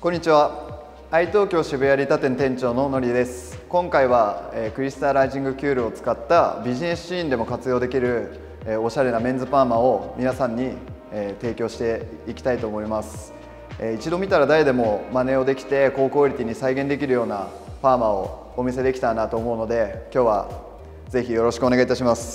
こんにちは。愛東京渋谷利他店店長ののりです。今回はクリスタライジングキュールを使ったビジネスシーンでも活用できるおしゃれなメンズパーマを皆さんに提供していきたいと思います。一度見たら誰でも真似をできて高クオリティに再現できるようなパーマをお見せできたらなと思うので、今日はぜひよろしくお願いいたします。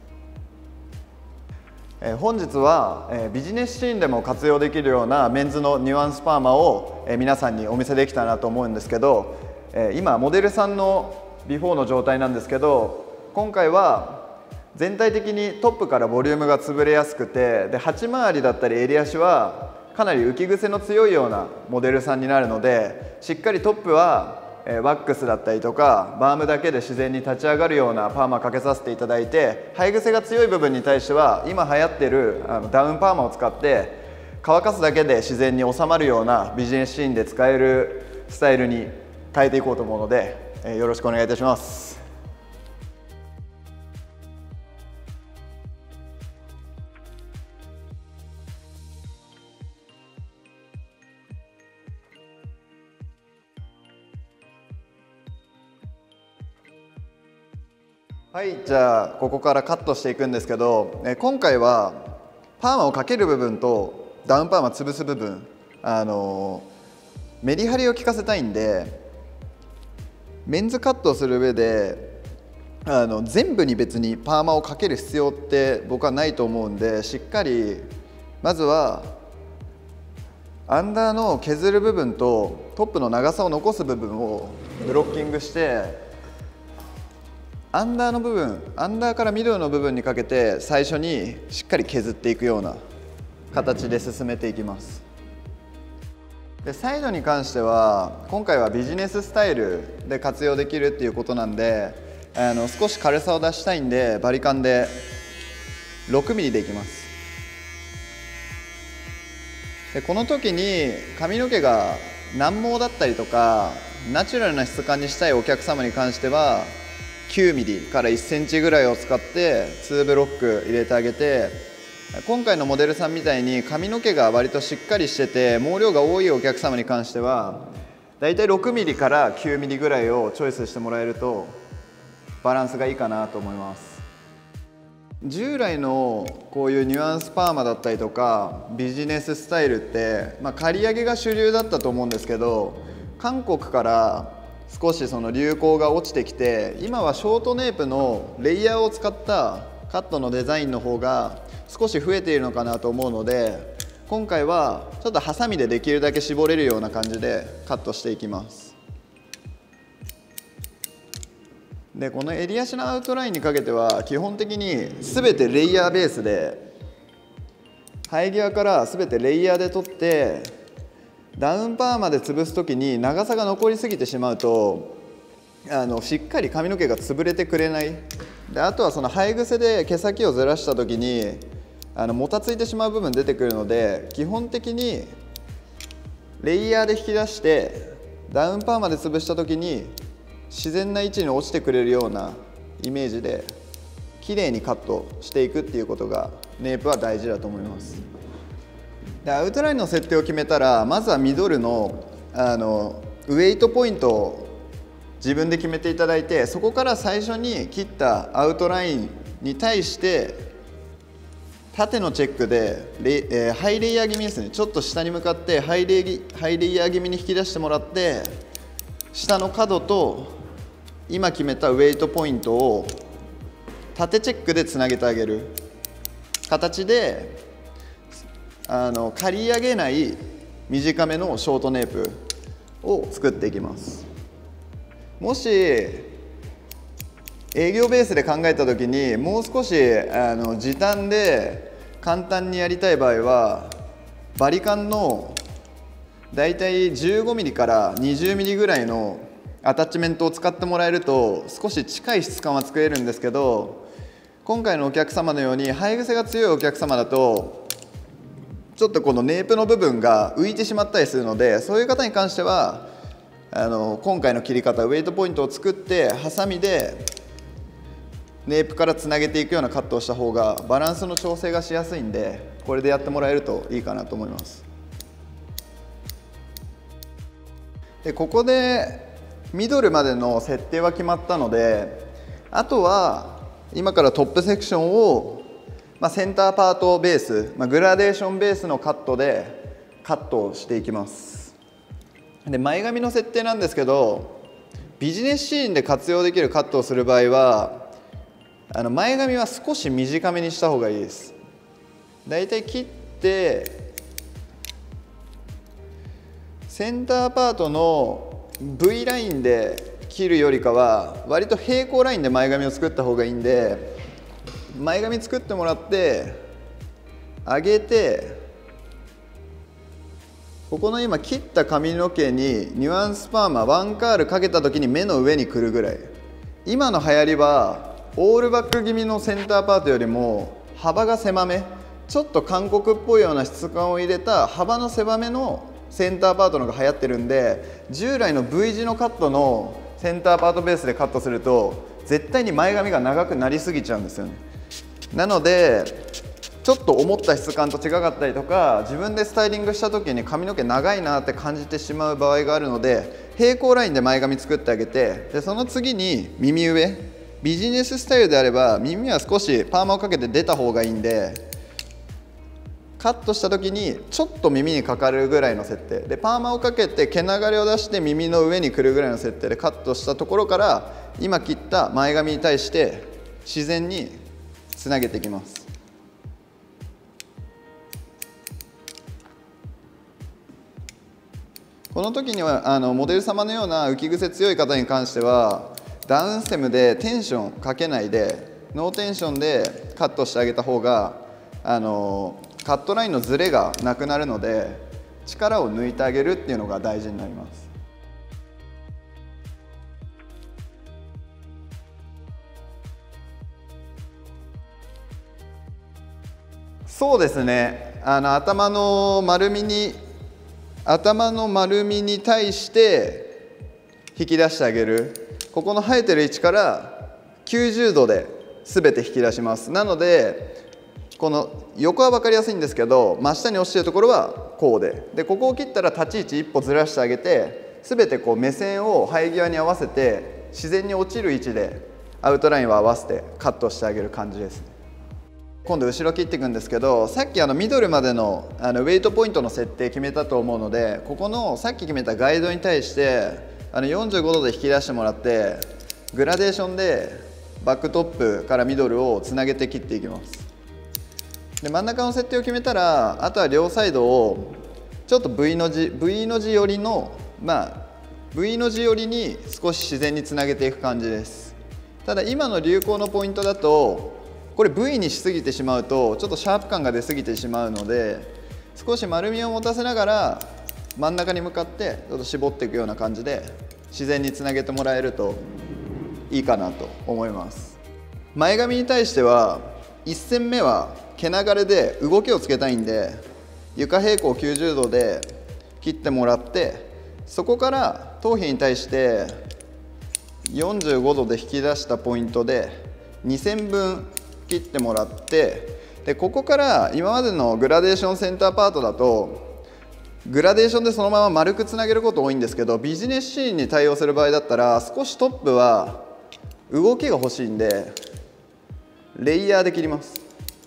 本日はビジネスシーンでも活用できるようなメンズのニュアンスパーマを皆さんにお見せできたらなと思うんですけど、今モデルさんのビフォーの状態なんですけど、今回は全体的にトップからボリュームが潰れやすくて、で8回りだったり襟足はかなり浮き癖の強いようなモデルさんになるので、しっかりトップはワックスだったりとかバームだけで自然に立ち上がるようなパーマかけさせていただいて、生え癖が強い部分に対しては今流行ってるダウンパーマを使って乾かすだけで自然に収まるようなビジネスシーンで使えるスタイルに変えていこうと思うので、よろしくお願いいたします。はい、じゃあここからカットしていくんですけど、今回はパーマをかける部分とダウンパーマ潰す部分、メリハリを効かせたいんで、メンズカットをする上で全部に別にパーマをかける必要って僕はないと思うんで、しっかりまずはアンダーの削る部分とトップの長さを残す部分をブロッキングして、アンダーの部分、アンダーからミドルの部分にかけて最初にしっかり削っていくような形で進めていきます。でサイドに関しては今回はビジネススタイルで活用できるっていうことなんで、少し軽さを出したいんでバリカンで6ミリでいきます。でこの時に髪の毛が軟毛だったりとかナチュラルな質感にしたいお客様に関しては9ミリから1センチぐらいを使って2ブロック入れてあげて、今回のモデルさんみたいに髪の毛が割としっかりしてて毛量が多いお客様に関してはだいたい6ミリから9ミリぐらいをチョイスしてもらえるとバランスがいいかなと思います。従来のこういうニュアンスパーマだったりとかビジネススタイルって、刈り上げが主流だったと思うんですけど、韓国から少しその流行が落ちてきて、今はショートネープのレイヤーを使ったカットのデザインの方が少し増えているのかなと思うので、今回はちょっとハサミでできるだけ絞れるような感じでカットしていきます。でこの襟足のアウトラインにかけては基本的に全てレイヤーベースで、生え際から全てレイヤーで取って、ダウンパーマで潰す時に長さが残りすぎてしまうとしっかり髪の毛が潰れてくれない。であとはその生え癖で毛先をずらした時にもたついてしまう部分出てくるので、基本的にレイヤーで引き出してダウンパーマで潰した時に自然な位置に落ちてくれるようなイメージで綺麗にカットしていくっていうことがネイプは大事だと思います。でアウトラインの設定を決めたら、まずはミドルのウエイトポイントを自分で決めていただいて、そこから最初に切ったアウトラインに対して縦のチェックでハイレイヤー気味ですね、ちょっと下に向かってハイレイヤー気味に引き出してもらって、下の角と今決めたウエイトポイントを縦チェックでつなげてあげる形で刈り上げない短めのショートネープを作っていきます。もし営業ベースで考えた時にもう少し時短で簡単にやりたい場合はバリカンのだいたい15ミリから20ミリぐらいのアタッチメントを使ってもらえると少し近い質感は作れるんですけど、今回のお客様のように生え癖が強いお客様だとちょっとこのネープの部分が浮いてしまったりするので、そういう方に関しては今回の切り方ウエイトポイントを作ってハサミでネープからつなげていくようなカットをした方がバランスの調整がしやすいんで、これでやってもらえるといいかなと思います。 でここでミドルまでの設定は決まったので、あとは今からトップセクションを、センターパートベース、グラデーションベースのカットでカットをしていきます。で前髪の設定なんですけど、ビジネスシーンで活用できるカットをする場合は前髪は少し短めにした方がいいです。だいたい切ってセンターパートの V ラインで切るよりかは割と平行ラインで前髪を作った方がいいんで、前髪作ってもらって上げて、ここの今切った髪の毛にニュアンスパーマワンカールかけた時に目の上に来るぐらい。今の流行りはオールバック気味のセンターパートよりも幅が狭め、ちょっと韓国っぽいような質感を入れた幅の狭めのセンターパートのが流行ってるんで、従来の V 字のカットのセンターパートベースでカットすると絶対に前髪が長くなりすぎちゃうんですよね。なのでちょっと思った質感と違かったりとか、自分でスタイリングした時に髪の毛長いなって感じてしまう場合があるので、平行ラインで前髪作ってあげて、でその次に耳上、ビジネススタイルであれば耳は少しパーマをかけて出た方がいいんで、カットした時にちょっと耳にかかるぐらいの設定で、パーマをかけて毛流れを出して耳の上に来るぐらいの設定でカットしたところから、今切った前髪に対して自然につなげていきます。この時にはモデル様のような浮き癖強い方に関してはダウンステムでテンションかけないでノーテンションでカットしてあげた方がカットラインのズレがなくなるので、力を抜いてあげるっていうのが大事になります。そうですね、頭の丸みに対して引き出してあげる。ここの生えてる位置から90度で全て引き出します。なのでこの横は分かりやすいんですけど、真下に落ちてるところはこうで、ここを切ったら立ち位置一歩ずらしてあげて、全てこう目線を生え際に合わせて自然に落ちる位置でアウトラインを合わせてカットしてあげる感じです。今度後ろ切っていくんですけど、さっきミドルまでのウェイトポイントの設定決めたと思うので、ここのさっき決めたガイドに対して45度で引き出してもらって、グラデーションでバックトップからミドルをつなげて切っていきます。で真ん中の設定を決めたら、あとは両サイドをちょっと V の字寄りのV の字寄りに少し自然につなげていく感じです。ただ今の流行のポイントだと、これ V にしすぎてしまうとちょっとシャープ感が出すぎてしまうので、少し丸みを持たせながら真ん中に向かってちょっと絞っていくような感じで自然につなげてもらえるといいかなと思います。前髪に対しては1線目は毛流れで動きをつけたいんで、床平行90度で切ってもらって、そこから頭皮に対して45度で引き出したポイントで2線分切ってもらって、でここから今までのグラデーションセンターパートだとグラデーションでそのまま丸くつなげること多いんですけど、ビジネスシーンに対応する場合だったら少しトップは動きが欲しいんでレイヤーで切ります。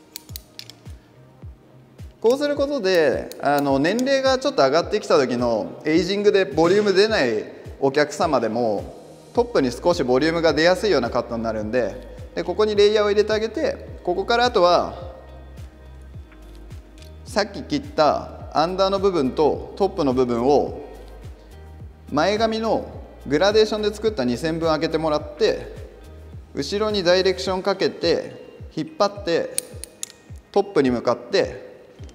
こうすることで年齢がちょっと上がってきた時のエイジングでボリューム出ないお客様でもトップに少しボリュームが出やすいようなカットになるんで、ここにレイヤーを入れてあげて、ここからあとはさっき切ったアンダーの部分とトップの部分を前髪のグラデーションで作った2線分開けてもらって、後ろにダイレクションかけて引っ張ってトップに向かって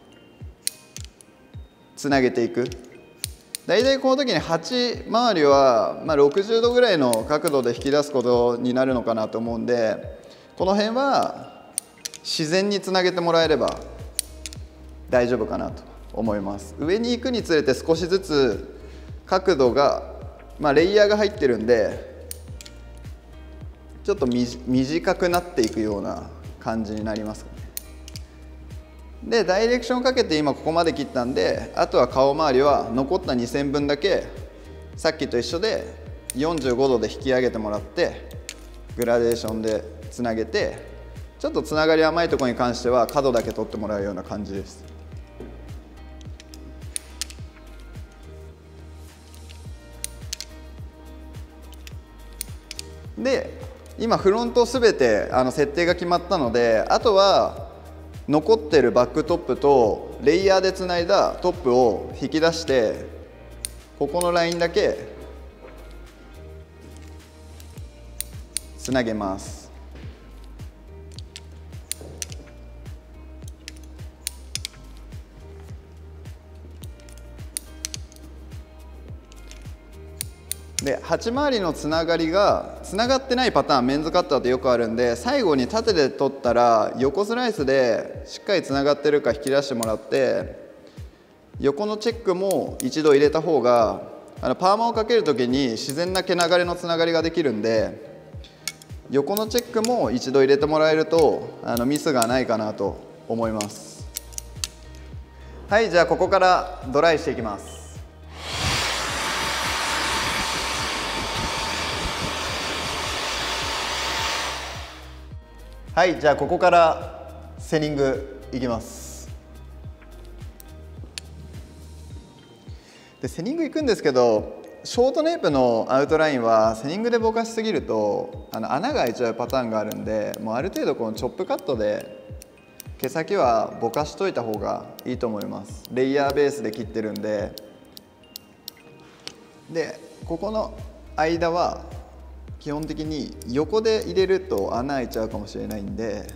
つなげていく。だいたいこの時に8周りは60度ぐらいの角度で引き出すことになるのかなと思うんで、この辺は自然につなげてもらえれば大丈夫かなと思います。上に行くにつれて少しずつ角度が、レイヤーが入ってるんでちょっと短くなっていくような感じになりますかね。でダイレクションかけて今ここまで切ったんで、あとは顔周りは残った2線分だけさっきと一緒で45度で引き上げてもらってグラデーションでつなげて、ちょっとつながり甘いところに関しては角だけ取ってもらうような感じです。で今フロントすべて設定が決まったので、あとは残ってるバックトップとレイヤーでつないだトップを引き出して、ここのラインだけつなげます。で8回りのつながりがつながってないパターン、メンズカッターってよくあるんで、最後に縦で取ったら横スライスでしっかりつながってるか引き出してもらって、横のチェックも一度入れた方がパーマをかけるときに自然な毛流れのつながりができるんで、横のチェックも一度入れてもらえるとミスがないかなと思います。はい、じゃあここからドライしていきます。はい、じゃあここからセニングいきます。でセニングいくんですけど、ショートネイプのアウトラインはセニングでぼかしすぎると穴が開いちゃうパターンがあるんで、もうある程度このチョップカットで毛先はぼかしといた方がいいと思います。レイヤーベースで切ってるんで。でここの間は基本的に横で入れると穴開いちゃうかもしれないんで、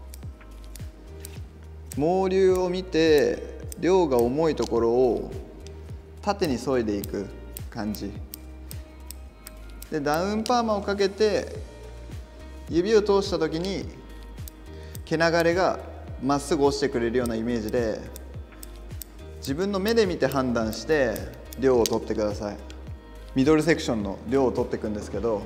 毛流を見て量が重いところを縦に削いでいく感じで、ダウンパーマをかけて指を通した時に毛流れがまっすぐ落ちてくれるようなイメージで、自分の目で見て判断して量を取ってください。ミドルセクションの量を取っていくんですけど、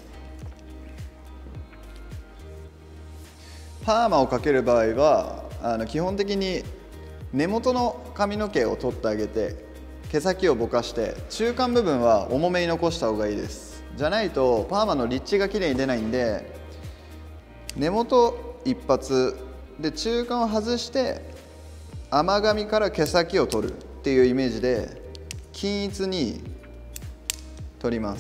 パーマをかける場合は基本的に根元の髪の毛を取ってあげて毛先をぼかして、中間部分は重めに残した方がいいです。じゃないとパーマの立地がきれいに出ないんで、根元一発で中間を外して甘髪から毛先を取るっていうイメージで均一に取ります。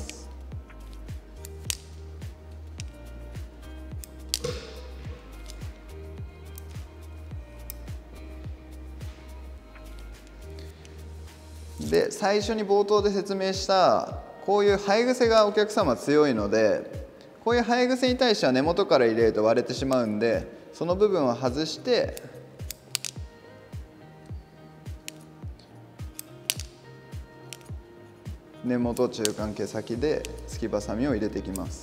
で最初に冒頭で説明したこういう生え癖がお客様強いので、こういう生え癖に対しては根元から入れると割れてしまうんで、その部分を外して根元中間毛先ですきばさみを入れていきます。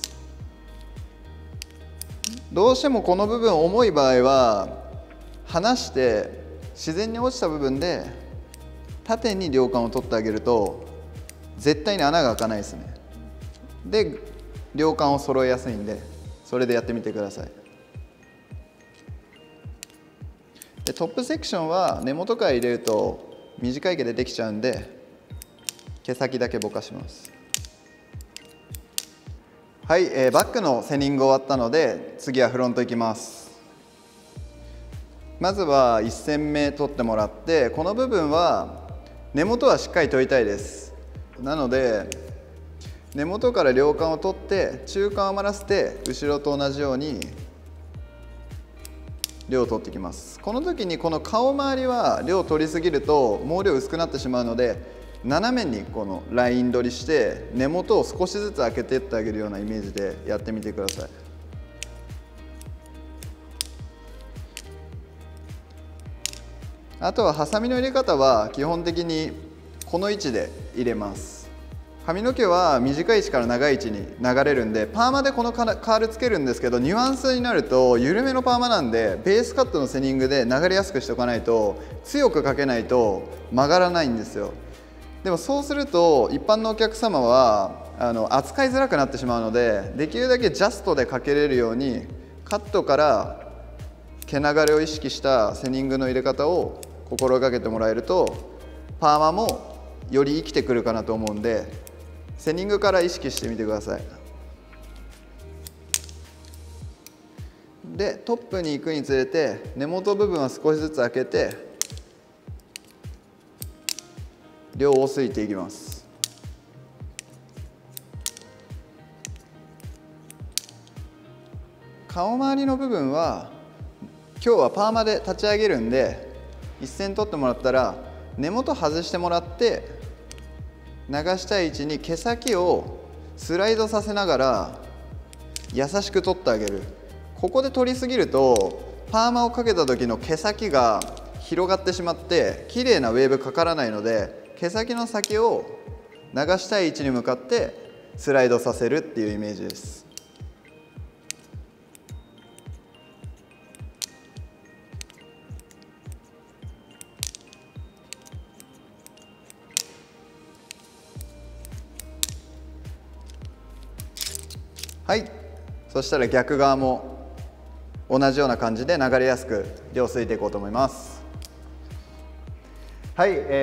どうしてもこの部分重い場合は離して自然に落ちた部分で縦に量感を取ってあげると絶対に穴が開かないですね。で量感を揃えやすいんで、それでやってみてください。でトップセクションは根元から入れると短い毛出てきちゃうんで、毛先だけぼかします。はい、バックのセニング終わったので次はフロントいきます。まずは1線目取ってもらって、この部分は根元はしっかり取りたいです。なので根元から両間を取って中間を余らせて後ろと同じように量を取ってきます。この時にこの顔周りは量を取りすぎると毛量薄くなってしまうので、斜めにこのライン取りして根元を少しずつ開けていってあげるようなイメージでやってみてください。あとはハサミの入れ方は基本的にこの位置で入れます。髪の毛は短い位置から長い位置に流れるんで、パーマでこのカールつけるんですけど、ニュアンスになると緩めのパーマなんで、ベースカットのセニングで流れやすくしておかないと、強くかけないと曲がらないんですよ。でもそうすると一般のお客様は扱いづらくなってしまうので、できるだけジャストでかけれるようにカットから毛流れを意識したセニングの入れ方を心がけてもらえると、パーマもより生きてくるかなと思うんで、 セニングから意識してみてください。でトップに行くにつれて根元部分は少しずつ開けて両をすいていきます。顔周りの部分は今日はパーマで立ち上げるんで1線取ってもらったら根元外してもらって流したい位置に毛先をスライドさせながら優しく取ってあげる。ここで取りすぎるとパーマをかけた時の毛先が広がってしまって綺麗なウェーブかからないので、毛先の先を流したい位置に向かってスライドさせるっていうイメージです。はい、そしたら逆側も同じような感じで流れやすく両すいていこうと思います。はい、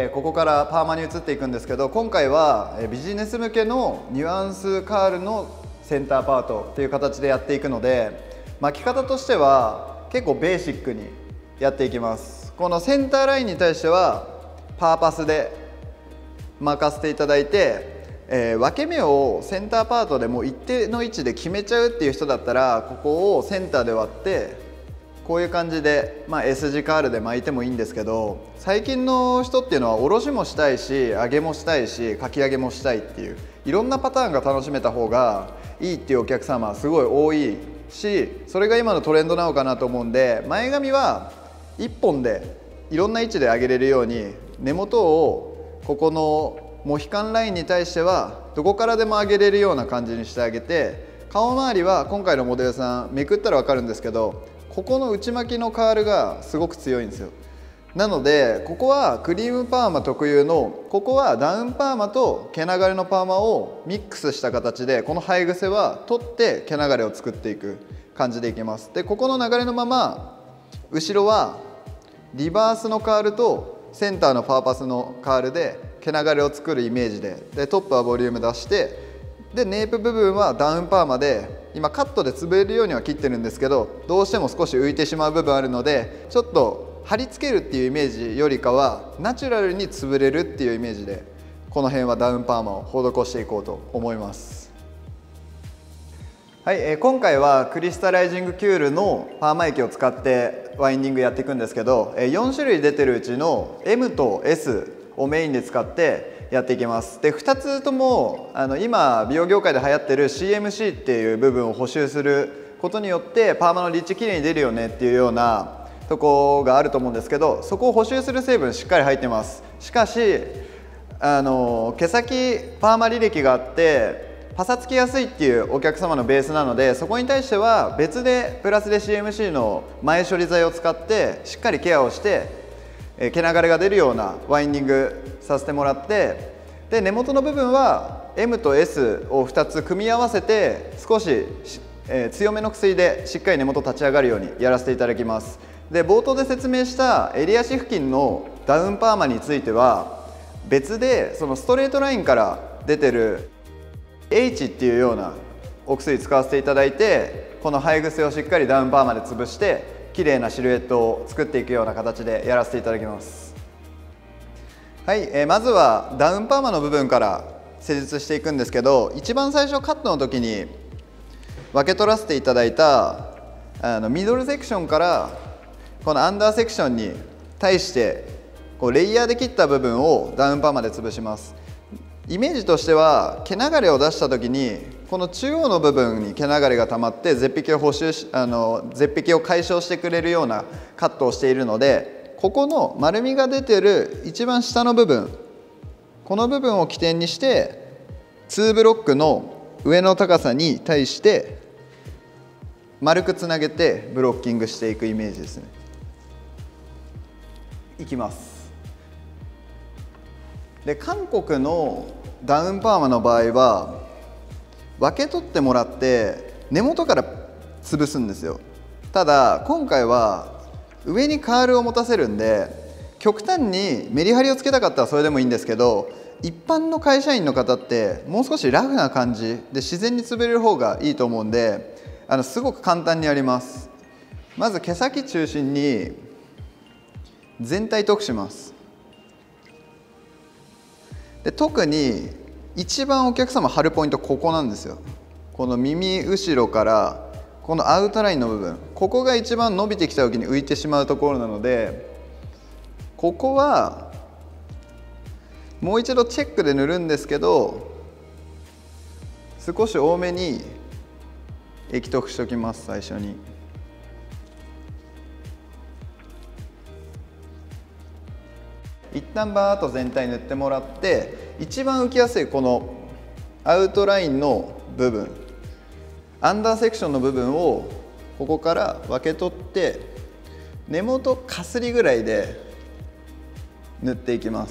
ここからパーマに移っていくんですけど、今回はビジネス向けのニュアンスカールのセンターパートっていう形でやっていくので、巻き方としては結構ベーシックにやっていきます。このセンターラインに対してはパーパスで巻かせていただいて、分け目をセンターパートでもう一定の位置で決めちゃうっていう人だったら、ここをセンターで割ってこういう感じで、S 字カールで巻いてもいいんですけど、最近の人っていうのは下ろしもしたいし上げもしたいしかき上げもしたいっていういろんなパターンが楽しめた方がいいっていうお客様すごい多いし、それが今のトレンドなのかなと思うんで、前髪は1本でいろんな位置で上げれるように根元をここのモヒカンラインに対してはどこからでも上げれるような感じにしてあげて、顔周りは今回のモデルさんめくったら分かるんですけど、ここの内巻きのカールがすごく強いんですよ。なのでここはクリームパーマ特有の、ここはダウンパーマと毛流れのパーマをミックスした形でこの生え癖は取って毛流れを作っていく感じでいきます。でここの流れのまま後ろはリバースのカールとセンターのパーパスのカールで毛流れを作るイメージでトップはボリューム出して、でネープ部分はダウンパーマで今カットで潰れるようには切ってるんですけど、どうしても少し浮いてしまう部分あるので、ちょっと貼り付けるっていうイメージよりかはナチュラルに潰れるっていうイメージでこの辺はダウンパーマを施していこうと思います。はい、今回はクリスタライジングキュールのパーマ液を使ってワインディングやっていくんですけど、4種類出てるうちの M と Sをメインで使ってやっていきます。で2つとも今美容業界で流行ってる CMC っていう部分を補修することによってパーマのリッチきれいに出るよねっていうようなとこがあると思うんですけど、そこを補修する成分しっかり入ってます。しかし毛先パーマ履歴があってパサつきやすいっていうお客様のベースなので、そこに対しては別でプラスで CMC の前処理剤を使ってしっかりケアをして毛流れが出るようなワインディングさせてもらって、で根元の部分は M と S を2つ組み合わせて少し、強めの薬でしっかり根元立ち上がるようにやらせていただきます。で冒頭で説明した襟足付近のダウンパーマについては別でそのストレートラインから出てる H っていうようなお薬使わせていただいて、この生え癖をしっかりダウンパーマで潰して綺麗なシルエットを作っていくような形でやらせていただきます。はい、まずはダウンパーマの部分から施術していくんですけど、一番最初カットの時に分け取らせていただいたミドルセクションからこのアンダーセクションに対してこうレイヤーで切った部分をダウンパーマで潰します。イメージとしては毛流れを出した時にこの中央の部分に毛流れが溜まって絶壁を絶壁を解消してくれるようなカットをしているので、ここの丸みが出てる一番下の部分、この部分を起点にして2ブロックの上の高さに対して丸くつなげてブロッキングしていくイメージですね。いきます。で韓国のダウンパーマの場合は分け取ってもらって根元から潰すんですよ。ただ今回は上にカールを持たせるんで、極端にメリハリをつけたかったらそれでもいいんですけど、 一般の会社員の方ってもう少しラフな感じで自然に潰れる方がいいと思うんで、すごく簡単にやります。まず毛先中心に全体研くします。で特に一番お客様張るポイント、ここなんですよ。この耳後ろからこのアウトラインの部分、ここが一番伸びてきた時に浮いてしまうところなので、ここはもう一度チェックで塗るんですけど、少し多めに液塗布しておきます。最初に一旦バーッと全体塗ってもらって、一番浮きやすいこのアウトラインの部分、アンダーセクションの部分をここから分け取って、根元かすりぐらいで塗っていきます。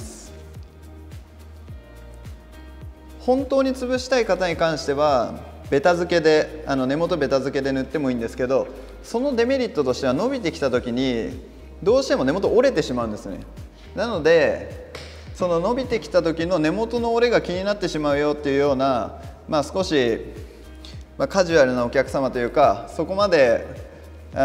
本当に潰したい方に関してはベタ付けで根元ベタ付けで塗ってもいいんですけど、そのデメリットとしては伸びてきた時にどうしても根元折れてしまうんですね。なのでその伸びてきた時の根元の折れが気になってしまうよっていうような、少し、カジュアルなお客様というか、そこまでモ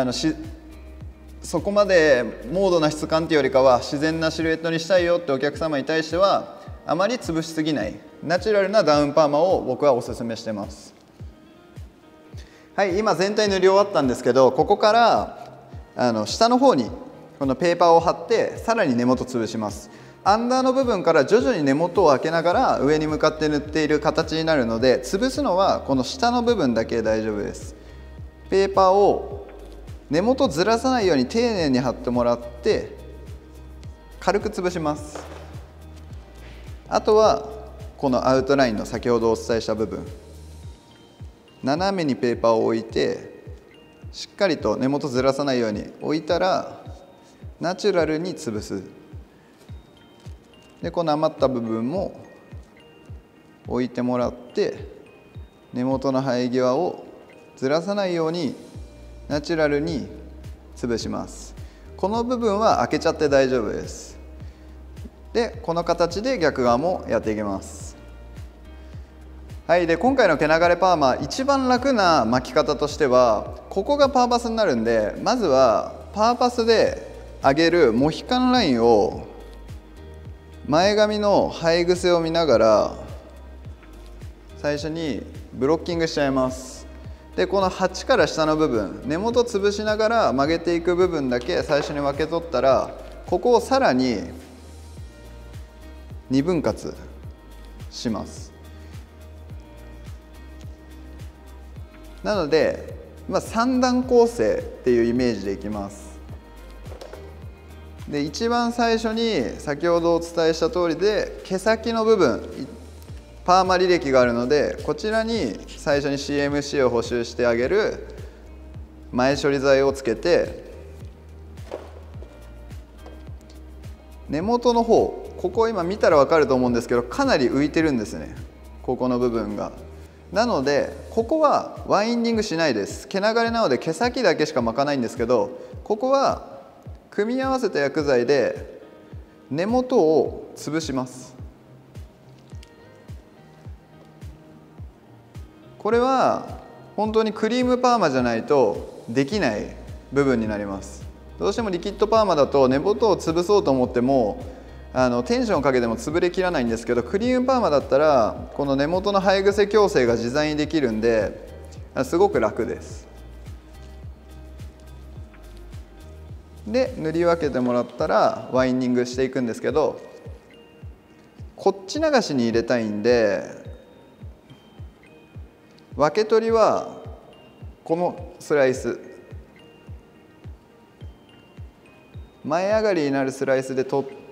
ードな質感っていうよりかは自然なシルエットにしたいよってお客様に対しては、あまり潰しすぎないナチュラルなダウンパーマを僕はおすすめしてます。はい、今全体塗り終わったんですけど、ここから下の方にこのペーパーを貼ってさらに根元潰します。アンダーの部分から徐々に根元を開けながら上に向かって塗っている形になるので、潰すのはこの下の部分だけで大丈夫です。ペーパーを根元ずらさないように丁寧に貼ってもらって軽く潰します。あとはこのアウトラインの先ほどお伝えした部分、斜めにペーパーを置いてしっかりと根元ずらさないように置いたらナチュラルに潰す。でこの余った部分も置いてもらって根元の生え際をずらさないようにナチュラルに潰します。この部分は開けちゃって大丈夫です。でこの形で逆側もやっていきます。はい、で今回の毛流れパーマ、一番楽な巻き方としてはここがパーパスになるんで、まずはパーパスで上げるモヒカンラインを前髪の生え癖を見ながら最初にブロッキングしちゃいます。でこの8から下の部分、根元潰しながら曲げていく部分だけ最初に分け取ったら、ここをさらに2分割します。なので、3段構成っていうイメージでいきます。で一番最初に先ほどお伝えした通りで毛先の部分パーマ履歴があるので、こちらに最初に CMC を補修してあげる前処理剤をつけて、根元の方、ここ今見たら分かると思うんですけど、かなり浮いてるんですね、ここの部分が。なのでここはワインディングしないです。毛流れなので毛先だけしか巻かないんですけど、ここは組み合わせた薬剤で根元を潰します。これは本当にクリームパーマじゃないとできない部分になります。どうしてもリキッドパーマだと根元を潰そうと思ってもテンションをかけても潰れきらないんですけど、クリームパーマだったらこの根元の生え癖矯正が自在にできるんですごく楽です。で塗り分けてもらったらワインディングしていくんですけど、こっち流しに入れたいんで分け取りはこのスライス、前上がりになるスライスで取って、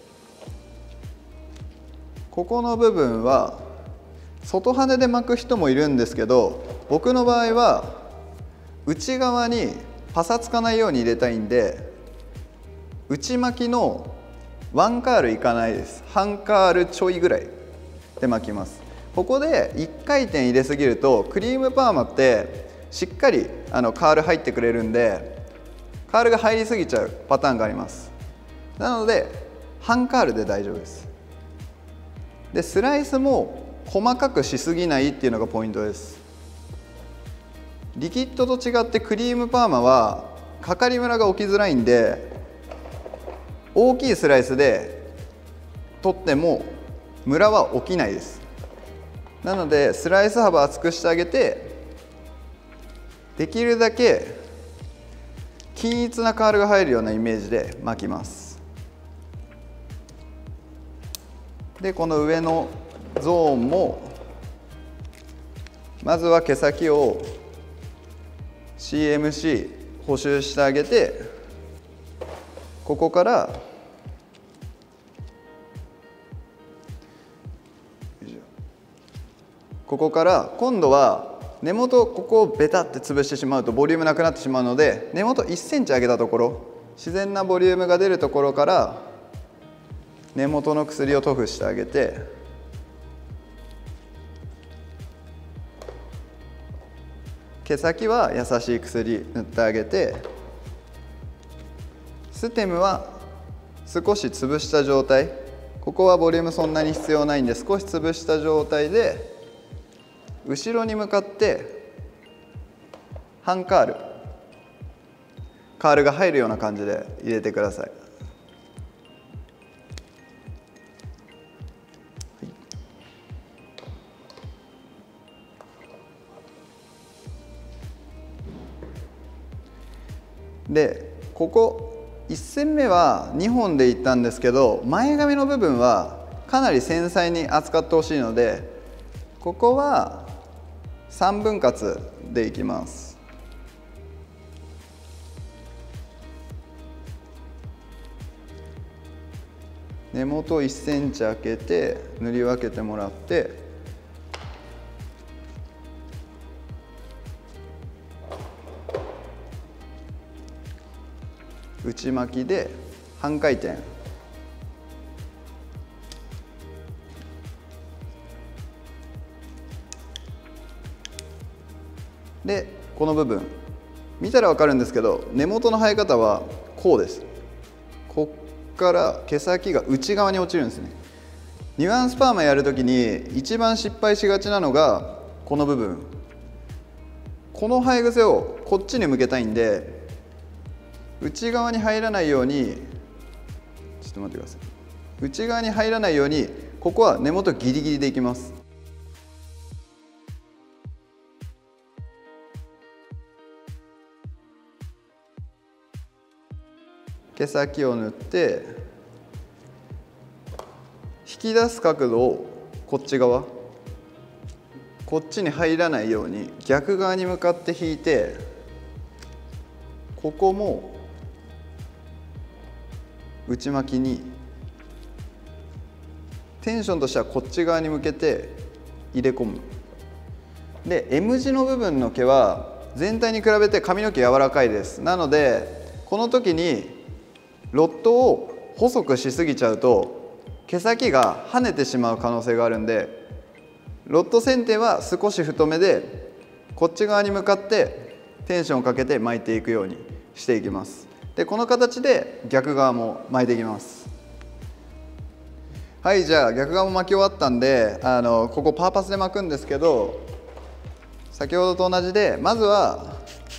ここの部分は外羽で巻く人もいるんですけど、僕の場合は内側にパサつかないように入れたいんで、内巻きの1カールいかないです。半カールちょいぐらいで巻きます。ここで1回転入れすぎるとクリームパーマってしっかりカール入ってくれるんで、カールが入りすぎちゃうパターンがあります。なので半カールで大丈夫です。 でスライスも細かくしすぎないっていうのがポイントです。リキッドと違ってクリームパーマはかかりムラが起きづらいんで、大きいスライスで取ってもムラは起きないです。なのでスライス幅厚くしてあげて、できるだけ均一なカールが入るようなイメージで巻きます。でこの上のゾーンもまずは毛先を CMC 補修してあげて、ここから今度は根元、ここをベタって潰してしまうとボリュームなくなってしまうので、根元1センチ上げたところ、自然なボリュームが出るところから根元の薬を塗布してあげて、毛先は優しい薬塗ってあげて、ステムは少し潰した状態、ここはボリュームそんなに必要ないんで少し潰した状態で後ろに向かって半カールが入るような感じで入れてください。でここ1線目は2本でいったんですけど、前髪の部分はかなり繊細に扱ってほしいので、ここは3分割でいきます。根元1センチ開けて塗り分けてもらって、内巻きで半回転、でこの部分見たら分かるんですけど、根元の生え方はこうです。こっから毛先が内側に落ちるんですね。ニュアンスパーマやるときに一番失敗しがちなのがこの部分、この生え癖をこっちに向けたいんで、内側に入らないように、ちょっと待ってください。内側に入らないように、ここは根元ギリギリでいきます。毛先を塗って引き出す角度をこっち側、こっちに入らないように逆側に向かって引いて、ここも内巻きに、テンションとしてはこっち側に向けて入れ込む。で M 字の部分の毛は全体に比べて髪の毛柔らかいです。なのでこの時にロッドを細くしすぎちゃうと毛先が跳ねてしまう可能性があるんで、ロッド剪定は少し太めでこっち側に向かってテンションをかけて巻いていくようにしていきます。でこの形で逆側も巻いていきます。はい、じゃあ逆側も巻き終わったんで、ここパーパスで巻くんですけど、先ほどと同じでまずは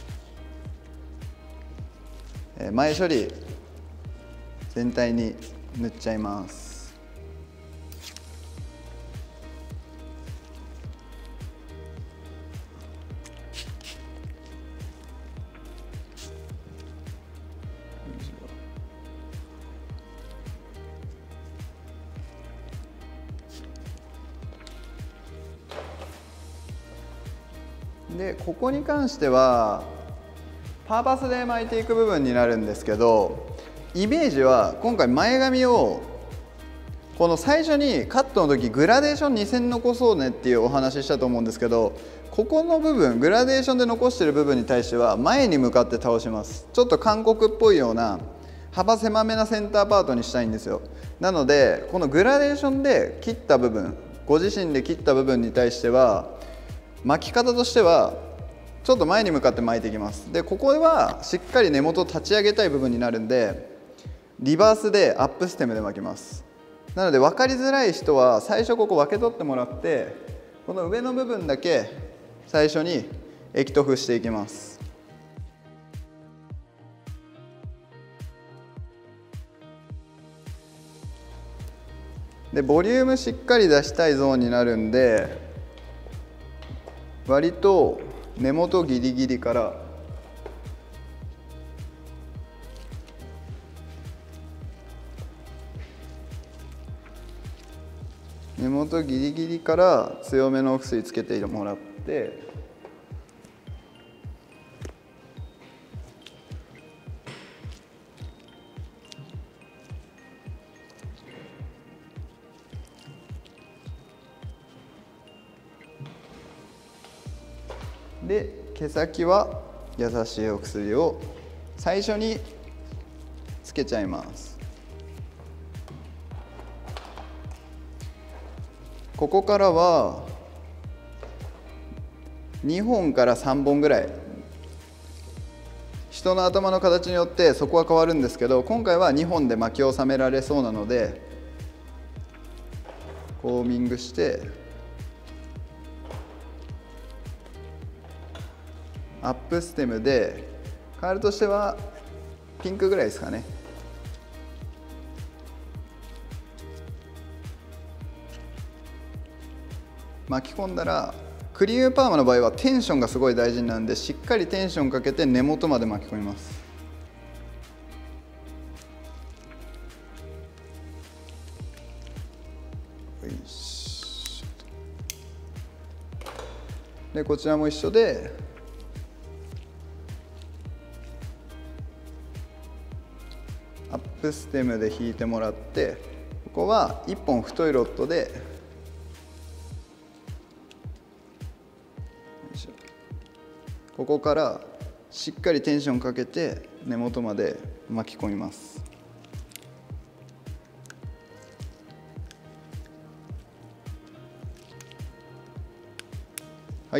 前処理全体に塗っちゃいます。でここに関してはパーパスで巻いていく部分になるんですけど、イメージは今回前髪をこの最初にカットの時グラデーション2線残そうねっていうお話ししたと思うんですけど、ここの部分グラデーションで残してる部分に対しては前に向かって倒します。ちょっと韓国っぽいような幅狭めなセンターパートにしたいんですよ。なのでこのグラデーションで切った部分、ご自身で切った部分に対しては巻き方としてはちょっと前に向かって巻いていきます。でここはしっかり根元を立ち上げたい部分になるんで、リバースでアップステムで巻きます。 なので分かりづらい人は最初ここ分け取ってもらって、この上の部分だけ最初に液塗布していきます。でボリュームしっかり出したいゾーンになるんで、割と根元ギリギリから根元ギリギリから強めのお薬つけてもらって、で毛先は優しいお薬を最初につけちゃいます。ここからは2本から3本ぐらい、人の頭の形によってそこは変わるんですけど、今回は2本で巻き収められそうなのでコーミングして、アップステムでカールとしてはピンクぐらいですかね。巻き込んだら、クリームパーマの場合はテンションがすごい大事なんで、しっかりテンションかけて根元まで巻き込みます。でこちらも一緒でアップステムで引いてもらって、ここは1本太いロッドでここからしっかりテンションかけて根元まで巻き込みます。はい。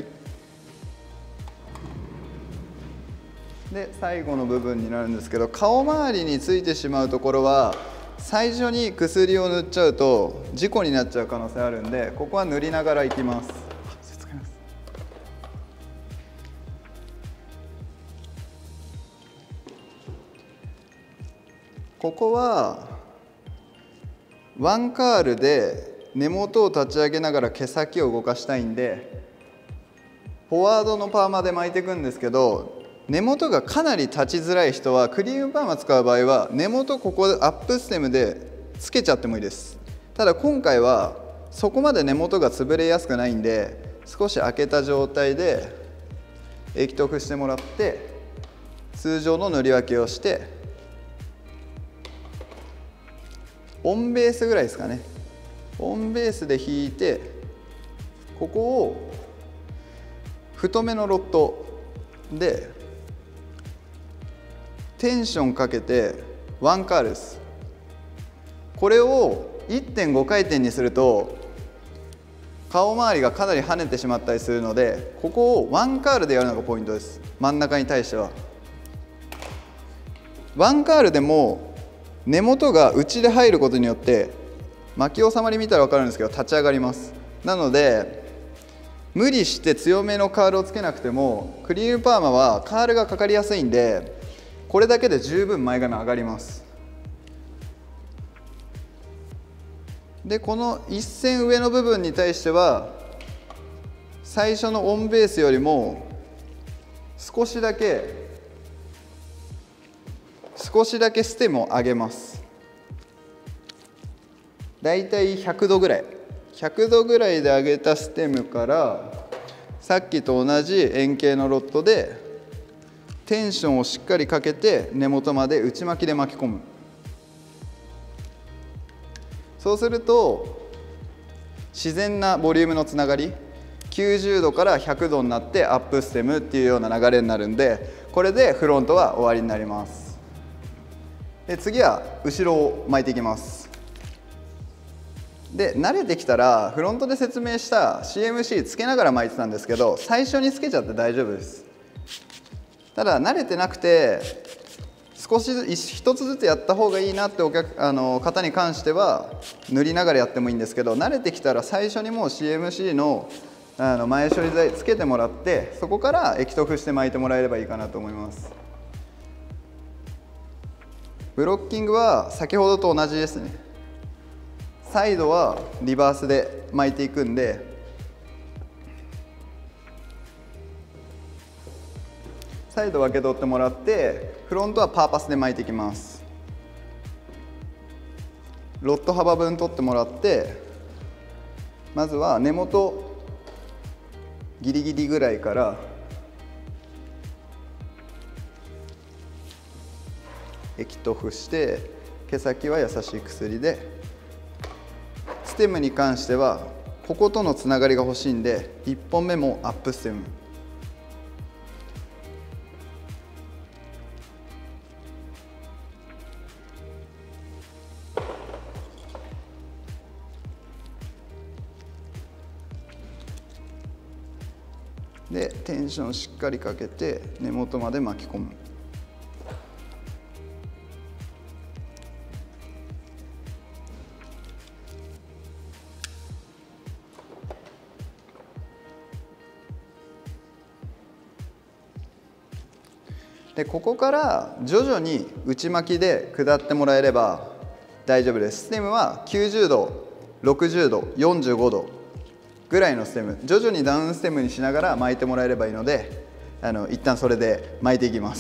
で最後の部分になるんですけど、顔周りについてしまうところは最初に薬を塗っちゃうと事故になっちゃう可能性あるんで、ここは塗りながらいきます。ここはワンカールで根元を立ち上げながら毛先を動かしたいんで、フォワードのパーマで巻いていくんですけど、根元がかなり立ちづらい人はクリームパーマ使う場合は根元ここでアップステムでつけちゃってもいいです。ただ今回はそこまで根元が潰れやすくないんで、少し開けた状態で液塗布してもらって通常の塗り分けをして、オンベースぐらいですかね。オンベースで引いて、ここを太めのロッドでテンションかけてワンカールです。これを 1.5 回転にすると顔周りがかなり跳ねてしまったりするので、ここをワンカールでやるのがポイントです。真ん中に対してはワンカールでも根元が内で入ることによって巻き収まり見たら分かるんですけど立ち上がります。なので無理して強めのカールをつけなくても、クリームパーマはカールがかかりやすいんで、これだけで十分前髪上がります。でこの1線上の部分に対しては最初のオンベースよりも少しだけステムを上げます。だいたい100度ぐらいで上げたステムからさっきと同じ円形のロッドでテンションをしっかりかけて根元まで内巻きで巻き込む。そうすると自然なボリュームのつながり、90度から100度になってアップステムっていうような流れになるんで、これでフロントは終わりになります。で次は後ろを巻いていきます。で慣れてきたらフロントで説明した CMC つけながら巻いてたんですけど、最初につけちゃって大丈夫です。ただ慣れてなくて少しずつ一つずつやった方がいいなって方に関しては塗りながらやってもいいんですけど、慣れてきたら最初にもう CMC の前処理剤つけてもらって、そこから液塗布して巻いてもらえればいいかなと思います。ブロッキングは先ほどと同じですね。サイドはリバースで巻いていくんで、サイド分け取ってもらって、フロントはパーパスで巻いていきます。ロッド幅分取ってもらって、まずは根元ギリギリぐらいから液塗布して、毛先は優しい薬で、ステムに関してはこことのつながりが欲しいんで、1本目もアップステムで、テンションしっかりかけて根元まで巻き込む。でここから徐々に内巻きで下ってもらえれば大丈夫です。ステムは90度、60度、45度ぐらいのステム、徐々にダウンステムにしながら巻いてもらえればいいので、一旦それで巻いていきます。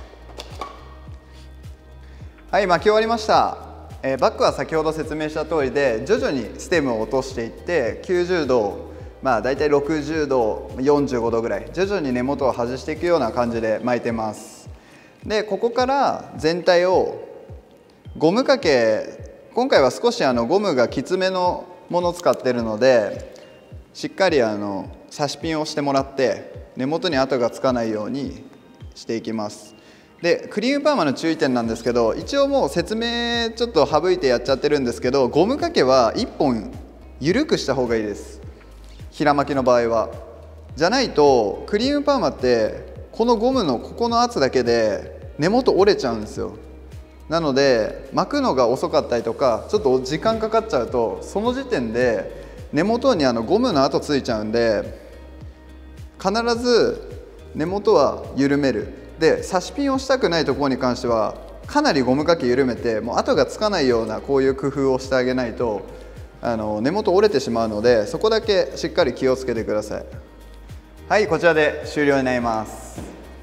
はい、巻き終わりました。バックは先ほど説明した通りで、徐々にステムを落としていって90度、だいたい60度、45度ぐらい徐々に根元を外していくような感じで巻いてます。でここから全体をゴムかけ、今回は少しゴムがきつめのものを使っているので、しっかり差しピンをしてもらって根元に跡がつかないようにしていきます。でクリームパーマの注意点なんですけど、一応もう説明ちょっと省いてやっちゃってるんですけど、ゴムかけは1本緩くした方がいいです、平巻きの場合は。じゃないとクリームパーマってこのゴムのここの圧だけで根元折れちゃうんですよ。なので巻くのが遅かったりとかちょっと時間かかっちゃうと、その時点で根元にゴムの跡ついちゃうんで、必ず根元は緩める。で差しピンをしたくないところに関してはかなりゴムかけ緩めて、もう跡がつかないようなこういう工夫をしてあげないと根元折れてしまうので、そこだけしっかり気をつけてください。はい、こちらで終了になります。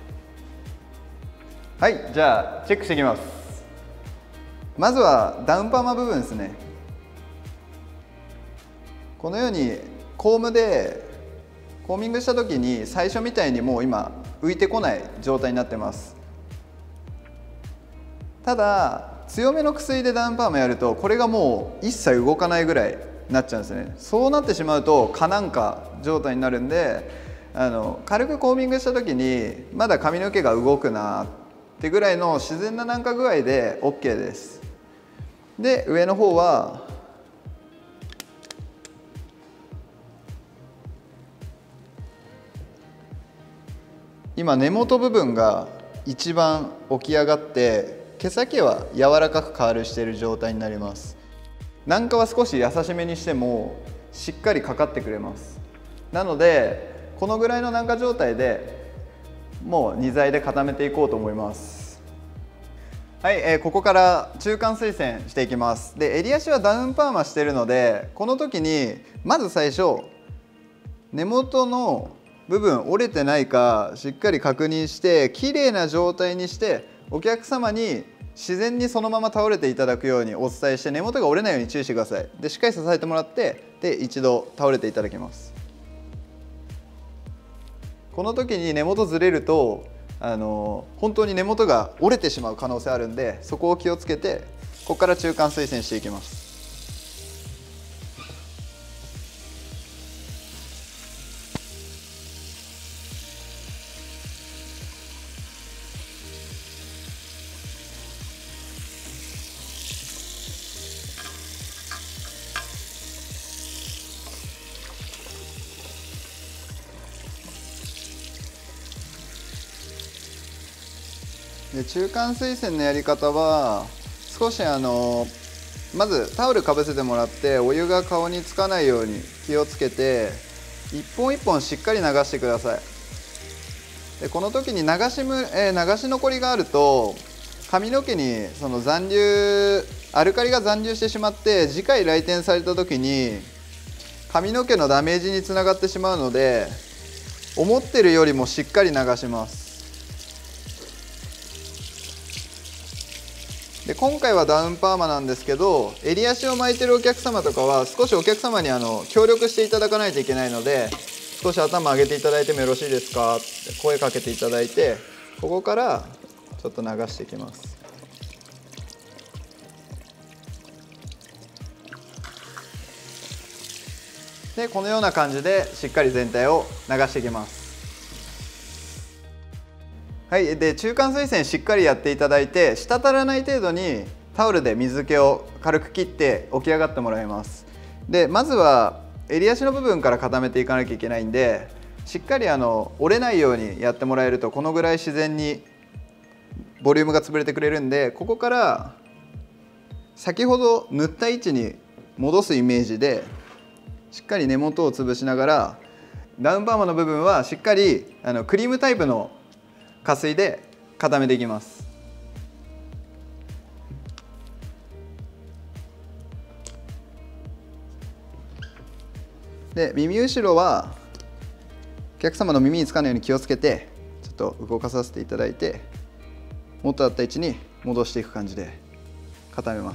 はい、じゃあチェックしていきます。まずはダウンパーマ部分ですね。このようにコームでコーミングした時に最初みたいにもう今浮いてこない状態になってます。ただ強めの薬でダウンパーマやるとこれがもう一切動かないぐらいになっちゃうんですね。そうなってしまうと蚊なんか状態になるんで、軽くコーミングした時にまだ髪の毛が動くなってぐらいの自然な軟化具合で OK です。で上の方は今根元部分が一番起き上がって毛先は柔らかくカールしている状態になります。軟化は少し優しめにしてもしっかりかかってくれます。なのでこのぐらいの軟化状態でもう2剤で固めていこうと思います。はい、ここから中間水洗していきます。で襟足はダウンパーマしているので、この時にまず最初根元の部分折れてないかしっかり確認して綺麗な状態にして、お客様に自然にそのまま倒れていただくようにお伝えして、根元が折れないように注意してください。でしっかり支えてもらって、で一度倒れていただきます。この時に根元ずれると本当に根元が折れてしまう可能性あるんで、そこを気をつけてここから中間水洗していきます。 で中間水洗のやり方は少しまずタオルかぶせてもらってお湯が顔につかないように気をつけて一本一本しっかり流してください。でこの時に流し残りがあると髪の毛にその残留アルカリが残留してしまって次回来店された時に髪の毛のダメージにつながってしまうので思ってるよりもしっかり流します。で今回はダウンパーマなんですけど襟足を巻いてるお客様とかは少しお客様に協力していただかないといけないので少し頭上げていただいてもよろしいですかって声かけていただいてここからちょっと流していきます。でこのような感じでしっかり全体を流していきます。はい、で中間水洗しっかりやっていただいて滴らない程度にタオルで水気を軽く切って起き上がってもらいます。でまずは襟足の部分から固めていかなきゃいけないんでしっかり折れないようにやってもらえるとこのぐらい自然にボリュームが潰れてくれるんでここから先ほど塗った位置に戻すイメージでしっかり根元を潰しながらダウンパーマの部分はしっかりクリームタイプの加水で固めていきます。で耳後ろはお客様の耳につかないように気をつけてちょっと動かさせていただいて元あった位置に戻していく感じで固めます。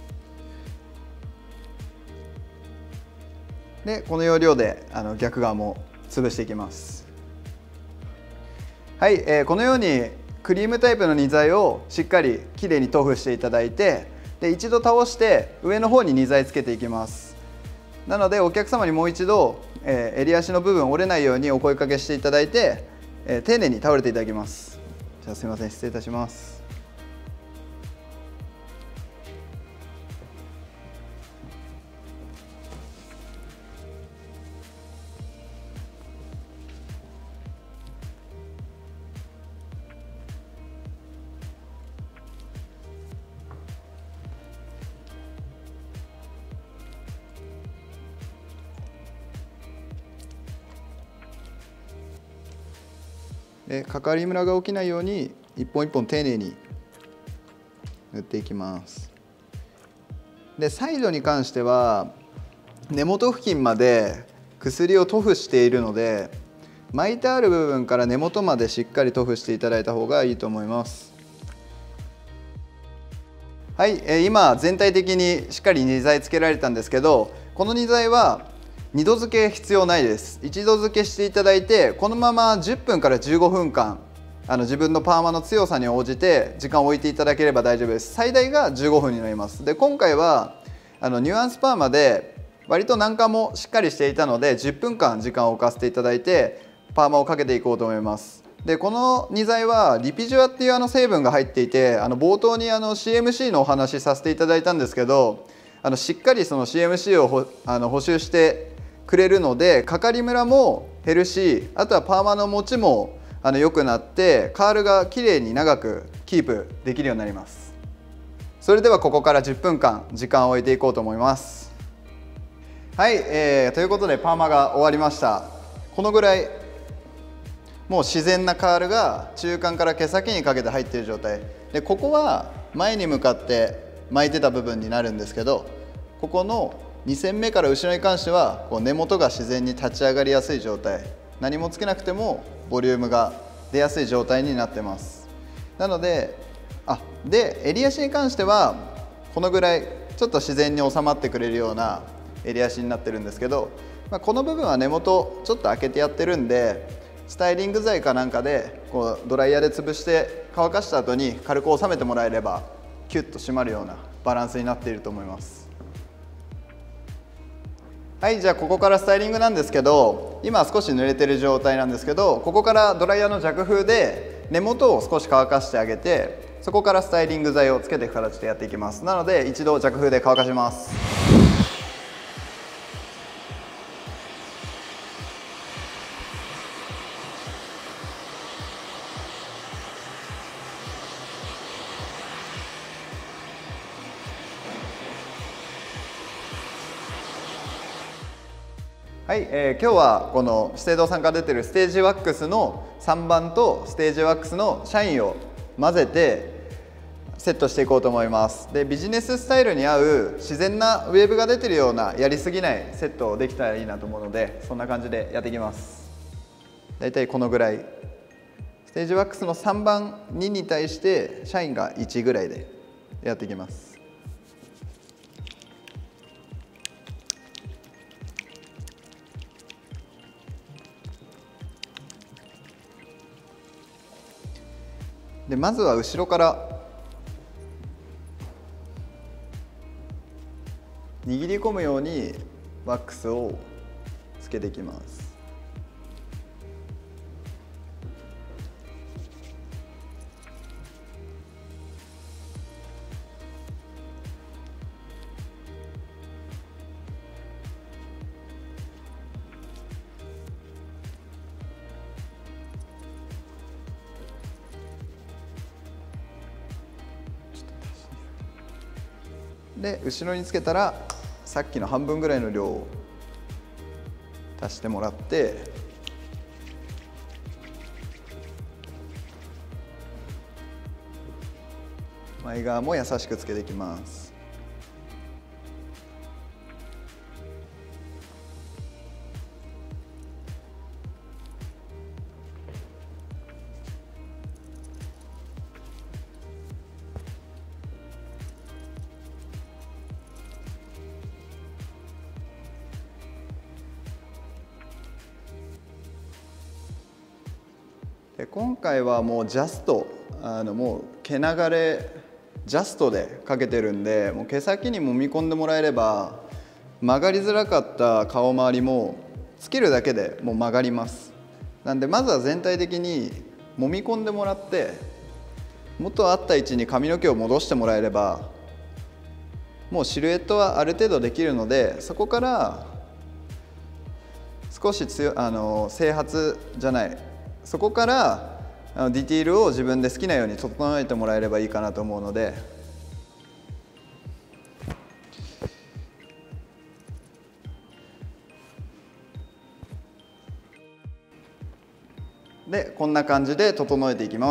でこの要領で逆側も潰していきます。はい、このようにクリームタイプの2材をしっかりきれいに塗布していただいてで一度倒して上の方に2材つけていきます。なのでお客様にもう一度、襟足の部分折れないようにお声かけしていただいて、丁寧に倒れていただきます。じゃあすいません失礼いたします。でかかりムラが起きないように一本一本丁寧に塗っていきます。でサイドに関しては根元付近まで薬を塗布しているので巻いてある部分から根元までしっかり塗布していただいた方がいいと思います。はい、今全体的にしっかり2材つけられたんですけどこの2材は2度漬け必要ないです。1度漬けしていただいてこのまま10分から15分間自分のパーマの強さに応じて時間を置いていただければ大丈夫です。最大が15分になります。で今回はニュアンスパーマで割と軟化もしっかりしていたので10分間時間を置かせていただいてパーマをかけていこうと思います。でこの2材はリピジュアっていう成分が入っていて冒頭にCMC のお話しさせていただいたんですけどしっかりその CMC を補修してくれるのでかかりムラも減るしあとはパーマの持ちも良くなってカールがきれいに長くキープできるようになります。それではここから10分間時間を置いていこうと思います。はい、ということでパーマが終わりました。このぐらいもう自然なカールが中間から毛先にかけて入っている状態でここは前に向かって巻いてた部分になるんですけどここの2線目から後ろに関してはこう根元が自然に立ち上がりやすい状態何もつけなくてもボリュームが出やすい状態になってます。なので襟足に関してはこのぐらいちょっと自然に収まってくれるような襟足になってるんですけど、この部分は根元ちょっと開けてやってるんでスタイリング剤かなんかでこうドライヤーで潰して乾かした後に軽く収めてもらえればキュッと締まるようなバランスになっていると思います。はい、じゃあここからスタイリングなんですけど今少し濡れてる状態なんですけどここからドライヤーの弱風で根元を少し乾かしてあげてそこからスタイリング剤をつけていく形でやっていきます。なので一度弱風で乾かします。 はい、今日はこの資生堂さんから出てるステージワックスの3番とステージワックスのシャインを混ぜてセットしていこうと思います。で、ビジネススタイルに合う自然なウェーブが出てるようなやりすぎないセットをできたらいいなと思うので、そんな感じでやっていきます。だいたいこのぐらい、ステージワックスの3番2に対してシャインが1ぐらいでやっていきます。でまずは後ろから握り込むようにワックスをつけていきます。で後ろにつけたらさっきの半分ぐらいの量を足してもらって、前側も優しくつけていきます。で今回はもうジャストもう毛流れジャストでかけてるんで、もう毛先に揉み込んでもらえれば曲がりづらかった顔周りもつけるだけでもう曲がります。なんでまずは全体的に揉み込んでもらって、元あった位置に髪の毛を戻してもらえればもうシルエットはある程度できるので、そこから少し整髪じゃない、そこからディティールを自分で好きなように整えてもらえればいいかなと思うので、こんな感じで整えていきます。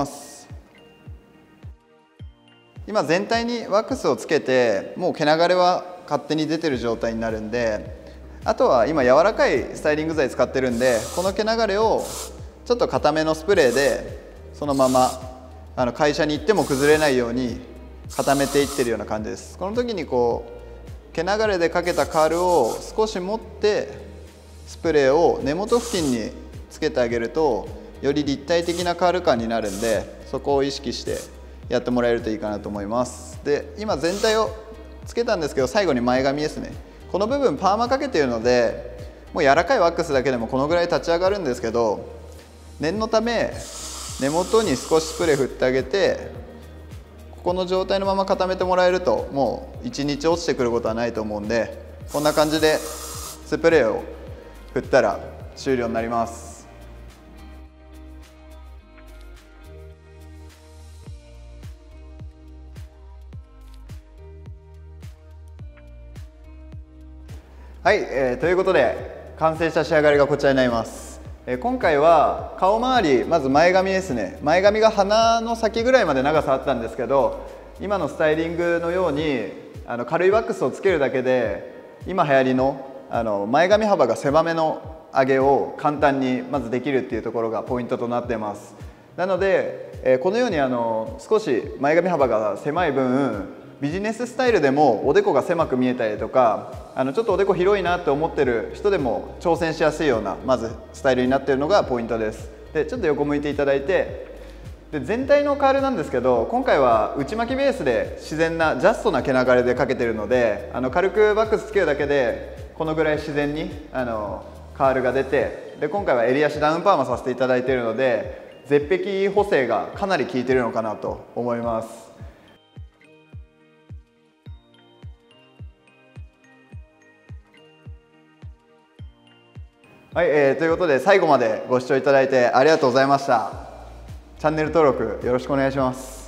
今全体にワックスをつけてもう毛流れは勝手に出てる状態になるんで、あとは今柔らかいスタイリング剤使ってるんで、この毛流れをちょっと固めのスプレーでそのまま会社に行っても崩れないように固めていってるような感じです。この時にこう毛流れでかけたカールを少し持ってスプレーを根元付近につけてあげるとより立体的なカール感になるんで、そこを意識してやってもらえるといいかなと思います。で今全体をつけたんですけど、最後に前髪ですね。この部分パーマかけているのでもう柔らかいワックスだけでもこのぐらい立ち上がるんですけど、念のため根元に少しスプレー振ってあげて、ここの状態のまま固めてもらえるともう1日落ちてくることはないと思うんで、こんな感じでスプレーを振ったら終了になります。はい、ということで完成した仕上がりがこちらになります。今回は顔周り、まず前髪ですね。前髪が鼻の先ぐらいまで長さあったんですけど、今のスタイリングのように軽いワックスをつけるだけで今流行りの前髪幅が狭めの上げを簡単にまずできるっていうところがポイントとなっています。なのでこのように少し前髪幅が狭い分ビジネススタイルでもおでこが狭く見えたりとか、ちょっとおでこ広いなって思ってる人でも挑戦しやすいようなまずスタイルになっているのがポイントです。でちょっと横向いていただいて、で全体のカールなんですけど、今回は内巻きベースで自然なジャストな毛流れでかけてるので、軽くバックスつけるだけでこのぐらい自然にカールが出て、で今回は襟足ダウンパーマさせていただいているので絶壁補正がかなり効いているのかなと思います。はい、ということで最後までご視聴いただいてありがとうございました。チャンネル登録よろしくお願いします。